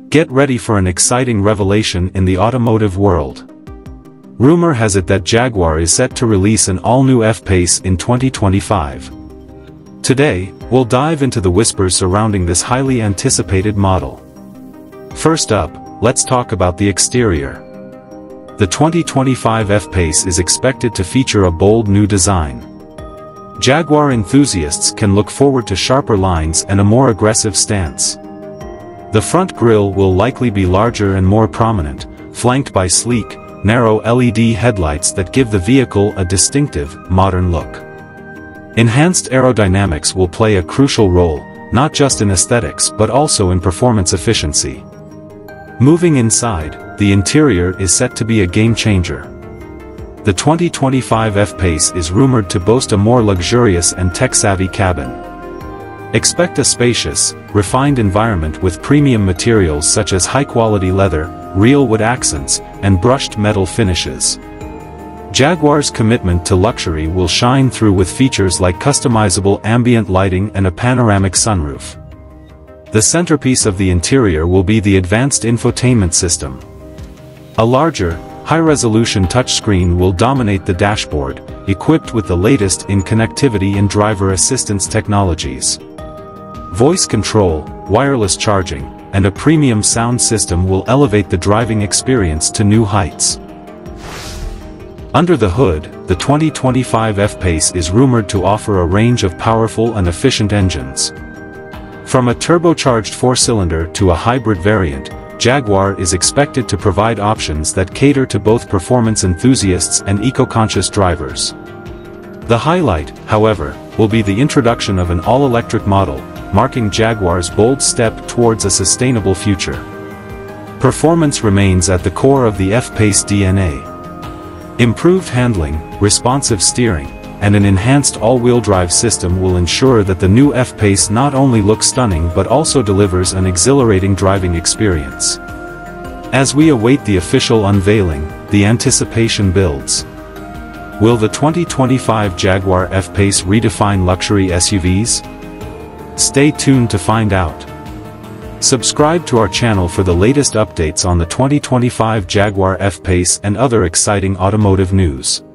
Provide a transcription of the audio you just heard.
Get ready for an exciting revelation in the automotive world. Rumor has it that Jaguar is set to release an all-new F-Pace in 2025. Today, we'll dive into the whispers surrounding this highly anticipated model. First up, let's talk about the exterior. The 2025 F-Pace is expected to feature a bold new design. Jaguar enthusiasts can look forward to sharper lines and a more aggressive stance. The front grille will likely be larger and more prominent, flanked by sleek, narrow LED headlights that give the vehicle a distinctive, modern look. Enhanced aerodynamics will play a crucial role, not just in aesthetics but also in performance efficiency. Moving inside, the interior is set to be a game-changer. The 2025 F-Pace is rumored to boast a more luxurious and tech-savvy cabin. Expect a spacious, refined environment with premium materials such as high-quality leather, real wood accents, and brushed metal finishes. Jaguar's commitment to luxury will shine through with features like customizable ambient lighting and a panoramic sunroof. The centerpiece of the interior will be the advanced infotainment system. A larger, high-resolution touchscreen will dominate the dashboard, equipped with the latest in connectivity and driver assistance technologies. Voice control, wireless charging, and a premium sound system will elevate the driving experience to new heights. Under the hood, the 2025 F-Pace is rumored to offer a range of powerful and efficient engines. From a turbocharged four-cylinder to a hybrid variant, Jaguar is expected to provide options that cater to both performance enthusiasts and eco-conscious drivers. The highlight, however, will be the introduction of an all-electric model, marking Jaguar's bold step towards a sustainable future. Performance remains at the core of the F-Pace DNA. Improved handling, responsive steering, and an enhanced all-wheel drive system will ensure that the new F-Pace not only looks stunning but also delivers an exhilarating driving experience. As we await the official unveiling, the anticipation builds. Will the 2025 Jaguar F-Pace redefine luxury SUVs? Stay tuned to find out. Subscribe to our channel for the latest updates on the 2025 Jaguar F-Pace and other exciting automotive news.